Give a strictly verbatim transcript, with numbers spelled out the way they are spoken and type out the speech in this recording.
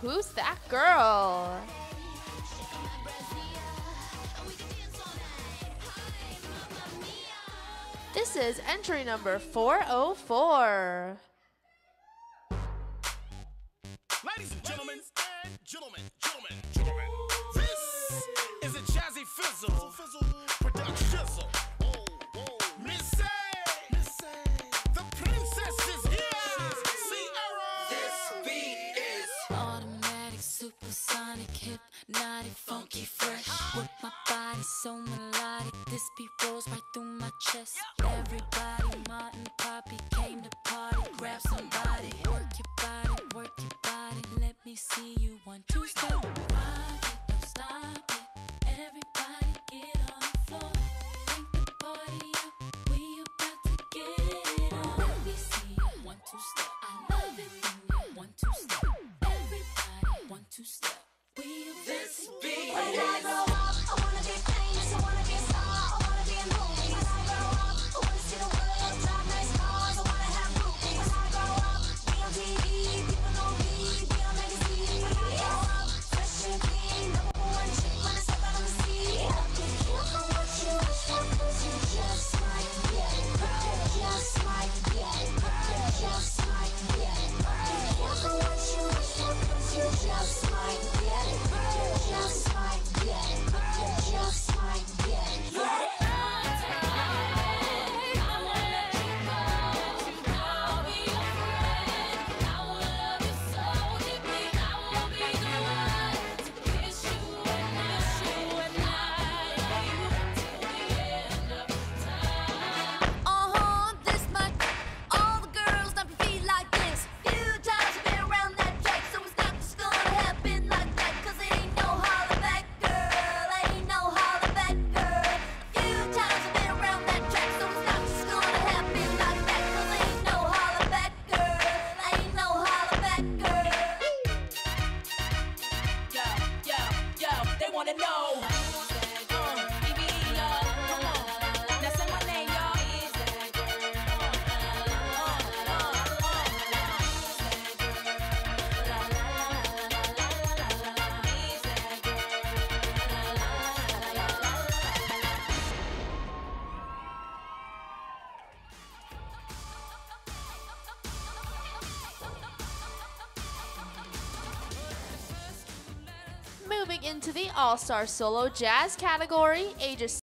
Who's that girl? This is entry number four oh four. Ladies and gentlemen, and gentlemen, gentlemen, gentlemen, this is a Jazzy Fizzle production. Oh, oh, Miss A, Miss A, the princess is here. Sierra. This beat is automatic, supersonic, hypnotic, funky, fresh. With my body so melodic, this beat rolls right through my chest. Everybody, Martin, Poppy came to party. Grab somebody, work your body, work your body. Let me see you one, two, step. Rock it, don't stop it. Everybody get on the floor. Take the party up. We about to get it on. Let me see you one, two, step. I love it when you one, two, step. Everybody one, two, step. We about this to beat get it is. on. I wanna be famous, I wanna be a star, I wanna be in movies. When I grow up, I wanna see the world, drive nice cars, I wanna have groupies. When I grow up, be on T V, people know me, be on magazine. When I grow up, fresh and clean, number one chick when I step out on the scene. Be careful what you wish for, 'cause you just might get it. Just might get it. Just might get it. Be careful what you wish for, 'cause you just might get it. Just might get it. Just might get it. Uh-huh, this much. All the girls stomp your feet like this. Few times you've been around that track, so it's not just gonna happen like that. 'Cause it ain't no holler back, girl. Ain't no holler back, girl. Few times you've been around that track, so it's not just gonna happen like that. 'Cause ain't no holler back, girl. Ain't no holler back, girl. Yo, yo, yo, they wanna know. Uh, baby, uh, come on. Now say my name, y'all. Moving into the All-Star Solo Jazz category, ages